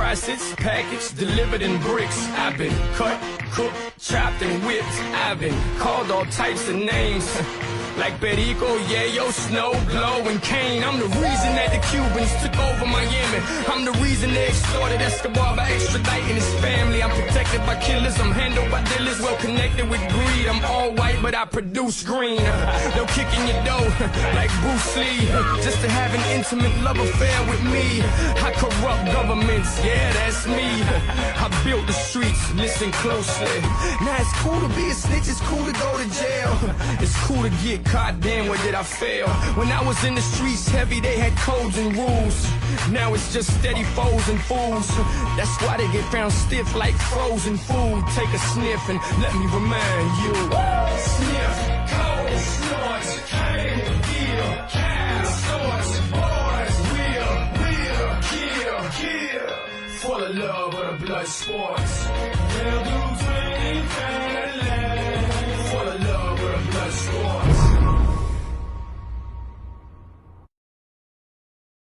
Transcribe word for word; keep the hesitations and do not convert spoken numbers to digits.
triceps, packaged, delivered in bricks. I've been cut, cooked, chopped, and whipped. I've been called all types of names. Like Perico, Yayo, Snow, Blow, and Kane. I'm the reason that the Cubans took over Miami. I'm the reason they extorted Escobar by extraditing his family. I'm protected by killers, I'm handled by dealers, well connected with greed. I'm all white, but I produce green. They'll kick in your door like Bruce Lee, just to have an intimate love affair with me. I corrupt governments, yeah, that's me. I built the streets, listen closely. Now it's cool to be a snitch, it's cool to go to jail. It's cool to get caught, damn, where did I fail? When I was in the streets heavy, they had codes and rules. Now it's just steady foes and fools. That's why they get found stiff like frozen food. Take a sniff and let me remind you. Sniff, cold, snorts, cane, deal, cash, swords, boys, real, real, kill, kill. Full of love of the blood sports. They'll do anything.